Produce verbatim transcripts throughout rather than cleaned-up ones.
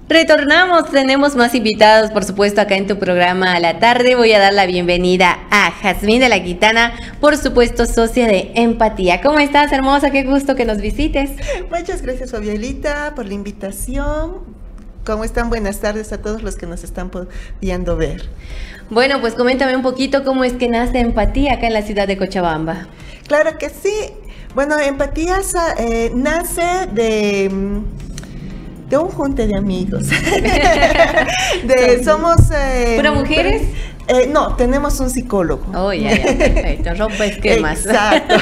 Retornamos, tenemos más invitados, por supuesto, acá en tu programa a la tarde. Voy a dar la bienvenida a Jazmín de la Quitana, por supuesto, socia de Empatía. ¿Cómo estás, hermosa? Qué gusto que nos visites. Muchas gracias, Fabiolita, por la invitación. ¿Cómo están? Buenas tardes a todos los que nos están pudiendo ver. Bueno, pues coméntame un poquito cómo es que nace Empatía acá en la ciudad de Cochabamba. Claro que sí. Bueno, Empatía eh, nace de... de un junte de amigos. de, somos... Eh, ¿Pura mujeres? Eh, no, tenemos un psicólogo. Oh, ya, ya, perfecto. Rompe esquemas. Exacto.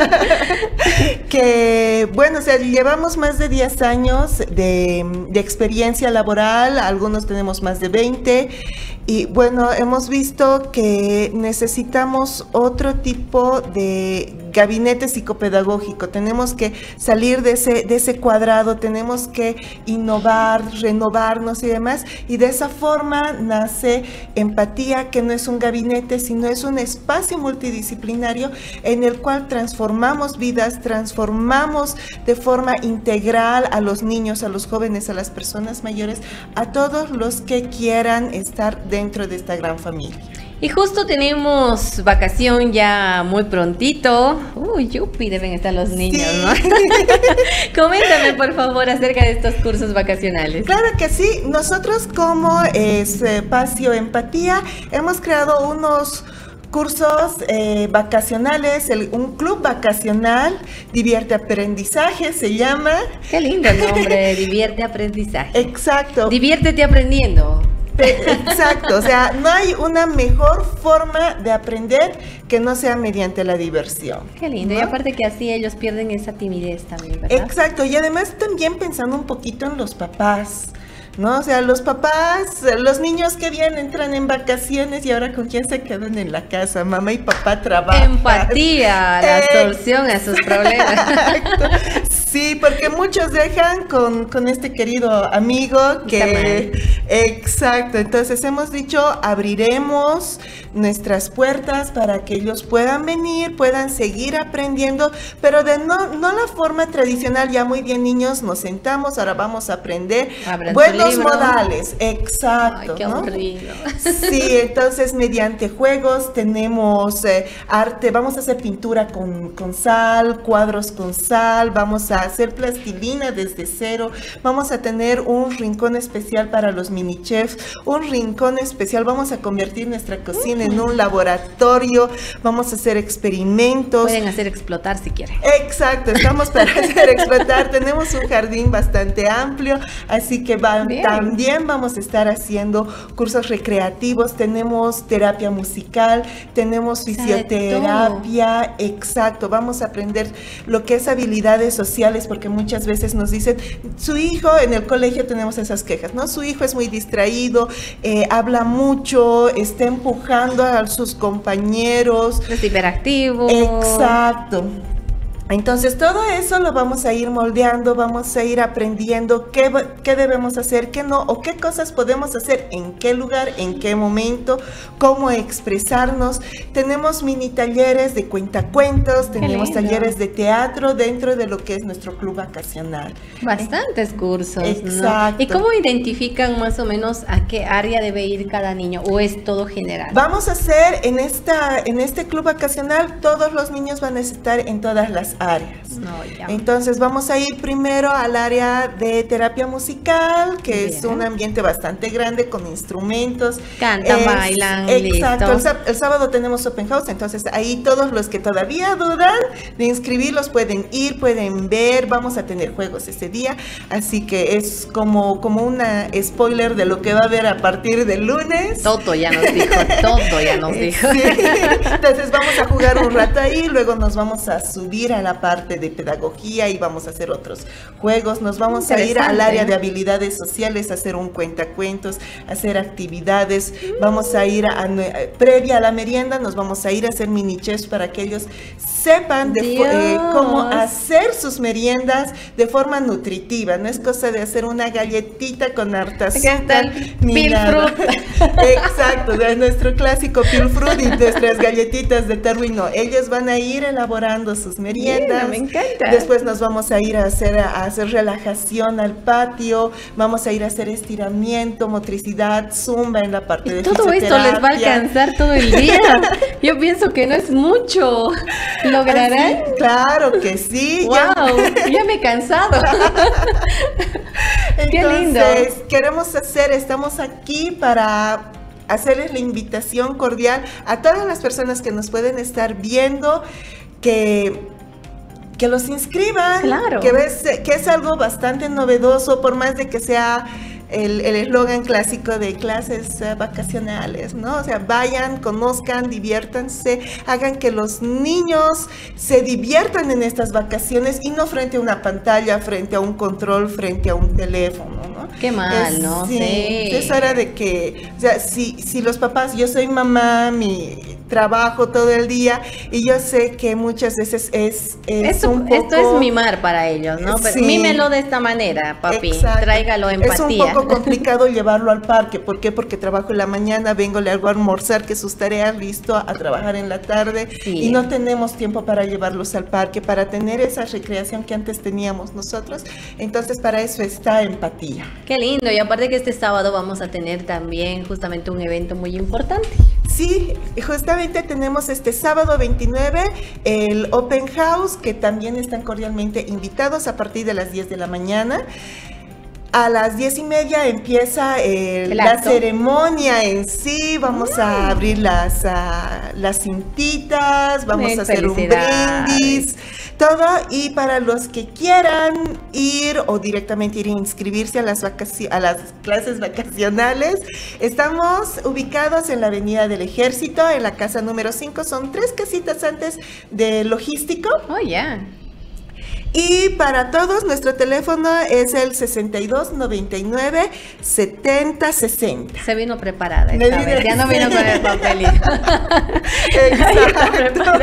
Que, bueno, o sea, llevamos más de diez años de, de experiencia laboral, algunos tenemos más de veinte, y bueno, hemos visto que necesitamos otro tipo de gabinete psicopedagógico. Tenemos que salir de ese, de ese cuadrado, tenemos que innovar, renovarnos y demás, y de esa forma nace Empatía, que no es un gabinete, sino es un espacio multidisciplinario en el cual transformamos vidas, transformamos de forma integral a los niños, a los jóvenes, a las personas mayores, a todos los que quieran estar dentro de esta gran familia. Y justo tenemos vacación ya muy prontito. Uy, yupi, deben estar los niños, sí, ¿no? Coméntame, por favor, acerca de estos cursos vacacionales. Claro que sí. Nosotros como Espacio Empatía hemos creado unos cursos eh, vacacionales, el, un club vacacional, Divierte Aprendizaje se llama. Qué lindo el nombre, Divierte Aprendizaje. Exacto. Diviértete aprendiendo. Exacto, o sea, no hay una mejor forma de aprender que no sea mediante la diversión. Qué lindo, ¿no? Y aparte que así ellos pierden esa timidez también, ¿verdad? Exacto, y además también pensando un poquito en los papás, ¿no? O sea, los papás, los niños que vienen, entran en vacaciones y ahora con quién se quedan en la casa, mamá y papá trabajan. Empatía, la solución a sus problemas. Exacto. Sí, porque muchos dejan con, con este querido amigo que... Exacto, entonces hemos dicho, abriremos nuestras puertas para que ellos puedan venir, puedan seguir aprendiendo, pero de no, no la forma tradicional, ya muy bien niños, nos sentamos, ahora vamos a aprender Abran buenos modales. Exacto. Ay, qué aburrido. ¿No? Sí, entonces mediante juegos tenemos eh, arte, vamos a hacer pintura con, con sal, cuadros con sal, vamos a hacer plastilina desde cero, vamos a tener un rincón especial para los mini chefs, un rincón especial, vamos a convertir nuestra cocina en un laboratorio, vamos a hacer experimentos. Pueden hacer explotar si quieren. Exacto, estamos para hacer explotar, tenemos un jardín bastante amplio, así que va, también vamos a estar haciendo cursos recreativos, tenemos terapia musical, tenemos fisioterapia, exacto, vamos a aprender lo que es habilidades sociales, porque muchas veces nos dicen, su hijo, en el colegio tenemos esas quejas, ¿no? Su hijo es muy distraído, eh, habla mucho, está empujando a sus compañeros. Es hiperactivo. Exacto. Entonces todo eso lo vamos a ir moldeando, vamos a ir aprendiendo qué, qué debemos hacer, qué no, o qué cosas podemos hacer, en qué lugar, en qué momento, cómo expresarnos. Tenemos mini talleres de cuentacuentos, tenemos talleres de teatro dentro de lo que es nuestro club vacacional. Bastantes cursos, exacto. ¿no? ¿Y cómo identifican más o menos a qué área debe ir cada niño, o es todo general? Vamos a hacer en, esta, en este club vacacional, todos los niños van a estar en todas las áreas. No, ya. Entonces vamos a ir primero al área de terapia musical, que Bien. es un ambiente bastante grande con instrumentos. Cantan, es, bailan, exacto. listo. El, el sábado tenemos open house, entonces ahí todos los que todavía dudan de inscribirlos pueden ir, pueden ver, vamos a tener juegos ese día, así que es como, como una spoiler de lo que va a haber a partir del lunes. Todo ya nos dijo, todo ya nos dijo. Sí. Entonces vamos a jugar un rato ahí, luego nos vamos a subir a la parte de pedagogía y vamos a hacer otros juegos, nos vamos a ir al área de habilidades sociales, a hacer un cuentacuentos, a hacer actividades, mm. vamos a ir a, a, previa a la merienda, nos vamos a ir a hacer mini chefs para que ellos sepan de eh, cómo hacer sus meriendas de forma nutritiva. No es cosa de hacer una galletita con harta azúcar ni nada. Exacto, de nuestro clásico Pilfrut y nuestras galletitas de Terwin. No, ellos van a ir elaborando sus meriendas. Yeah, me encanta. Después nos vamos a ir a hacer, a hacer relajación al patio, vamos a ir a hacer estiramiento, motricidad, zumba en la parte de todo esto les va a alcanzar todo el día. Yo pienso que no es mucho. ¿Lograrán? ¿Ah, sí? Claro que sí. Wow, ya, ya me he cansado. Entonces, qué lindo. Queremos hacer, estamos aquí para hacerles la invitación cordial a todas las personas que nos pueden estar viendo, que que los inscriban, claro. que ves que es algo bastante novedoso, por más de que sea el eslogan clásico de clases uh, vacacionales, ¿no? O sea, vayan, conozcan, diviértanse, hagan que los niños se diviertan en estas vacaciones y no frente a una pantalla, frente a un control, frente a un teléfono, ¿no? Qué mal, es, ¿no? Sí, sí. Es hora de que, o sea, si, si los papás, yo soy mamá, mi trabajo todo el día y yo sé que muchas veces es, es esto, un poco... Esto es mimar para ellos, ¿no? Sí. Mímelo de esta manera, papi. Exacto. Tráigalo empatía. Es un poco complicado llevarlo al parque. ¿Por qué? Porque trabajo en la mañana, vengo, le hago almorzar, que sus tareas, listo, a trabajar en la tarde. Sí. Y no tenemos tiempo para llevarlos al parque, para tener esa recreación que antes teníamos nosotros. Entonces, para eso está empatía. Qué lindo. Y aparte que este sábado vamos a tener también justamente un evento muy importante. Sí, justamente tenemos este sábado veintinueve el Open House, que también están cordialmente invitados a partir de las diez de la mañana. A las diez y media empieza el, la ceremonia en sí, vamos mm. a abrir las, uh, las cintitas, vamos a hacer un brindis, todo, y para los que quieran ir o directamente ir a inscribirse a las, a las clases vacacionales, estamos ubicados en la Avenida del Ejército, en la casa número cinco, son tres casitas antes de Logístico. Oh, ya. Yeah. Y para todos, nuestro teléfono es el sesenta y dos noventa y nueve setenta sesenta. Se vino preparada esta vez. Vine, ya no vino sí. con el papelito. Exacto.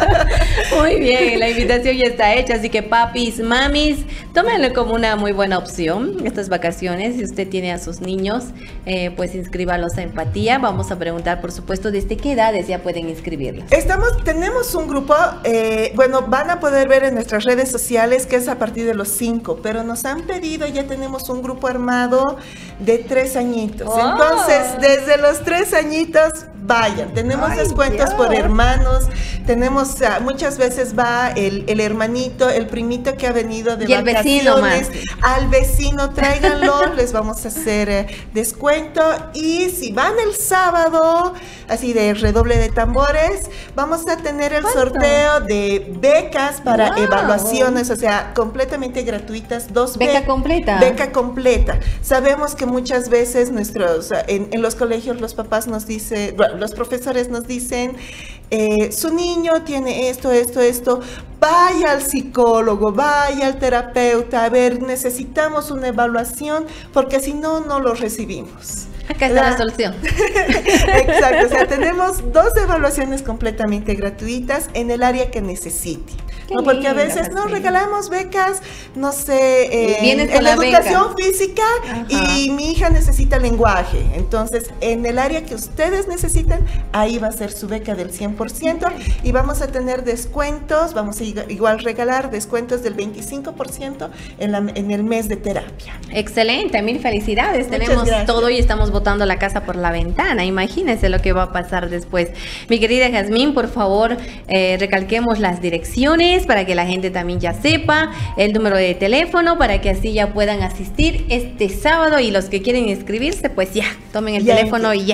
Muy bien, la invitación ya está hecha, así que papis, mamis, tómenlo como una muy buena opción estas vacaciones. Si usted tiene a sus niños, eh, pues inscríbalos a Empatía. Vamos a preguntar, por supuesto, desde qué edades ya pueden inscribirlos. Estamos, tenemos un grupo, eh, bueno, van a poder ver en nuestras redes sociales que es a partir de los cinco, pero nos han pedido, ya tenemos un grupo armado de tres añitos. Oh. Entonces, desde los tres añitos, vayan. Tenemos Ay, descuentos Dios. por hermanos, tenemos, uh, muchas veces va el, el hermanito, el primito que ha venido de y vacaciones, el vecino al vecino, tráiganlo, les vamos a hacer eh, descuento. Y si van el sábado, así de redoble de tambores, vamos a tener el ¿Cuánto? sorteo de becas para wow. evaluaciones, o sea, completamente gratuitas, dos beca be completa. Beca completa. Sabemos que muchas veces nuestros, en, en los colegios los papás nos dicen, los profesores nos dicen, eh, su niño tiene esto, esto, esto, vaya al psicólogo, vaya al terapeuta, a ver, necesitamos una evaluación, porque si no, no lo recibimos. Acá está la, la solución. Exacto, o sea, tenemos dos evaluaciones completamente gratuitas en el área que necesite. ¿No? Porque a veces nos sí. regalamos becas, no sé, eh, en, en la educación beca. física Ajá. y mi hija necesita lenguaje. Entonces, en el área que ustedes necesitan, ahí va a ser su beca del cien por ciento y vamos a tener descuentos, vamos a igual regalar descuentos del veinticinco por ciento en, la, en el mes de terapia. Excelente, mil felicidades. Muchas Tenemos gracias. todo y estamos botando la casa por la ventana. Imagínense lo que va a pasar después. Mi querida Jazmín, por favor, eh, recalquemos las direcciones para que la gente también ya sepa, el número de teléfono para que así ya puedan asistir este sábado, y los que quieren inscribirse, pues ya, tomen el ya teléfono y ya.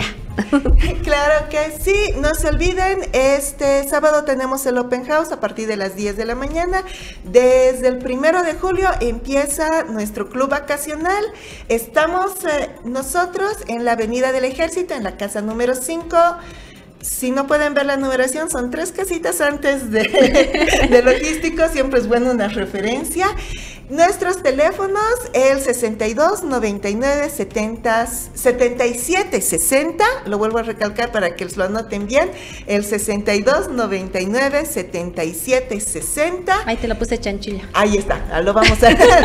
Claro que sí, no se olviden, este sábado tenemos el Open House a partir de las diez de la mañana. Desde el primero de julio empieza nuestro club vacacional. Estamos eh, nosotros en la Avenida del Ejército, en la casa número cinco. Si no pueden ver la numeración, son tres casitas antes de, de Logístico, siempre es bueno una referencia. Nuestros teléfonos, el sesenta y dos, noventa y nueve, setenta, setenta y siete, sesenta, lo vuelvo a recalcar para que lo anoten bien, el sesenta y dos, noventa y nueve, setenta y siete, sesenta. Ahí te lo puse chanchilla. Ahí está, lo vamos a leer.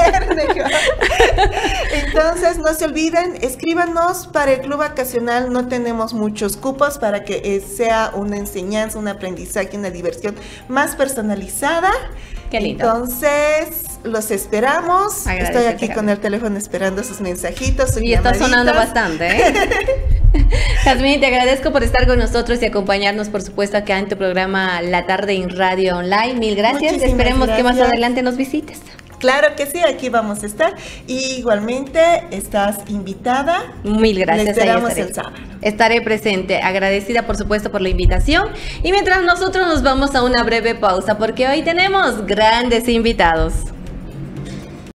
Entonces, no se olviden, escríbanos para el club vacacional, no tenemos muchos cupos para que eh, sea una enseñanza, un aprendizaje, una diversión más personalizada. Qué lindo. Entonces, los esperamos. Estoy aquí con el teléfono esperando sus mensajitos. Sus y está sonando bastante, ¿eh? Jazmín, te agradezco por estar con nosotros y acompañarnos, por supuesto, acá en tu programa La Tarde en Radio Online. Mil gracias. Muchísimas Esperemos gracias. que más adelante nos visites. Claro que sí, aquí vamos a estar. Y igualmente estás invitada. Mil gracias. Le esperamos el sábado. Estaré presente, agradecida por supuesto por la invitación. Y mientras nosotros nos vamos a una breve pausa, porque hoy tenemos grandes invitados.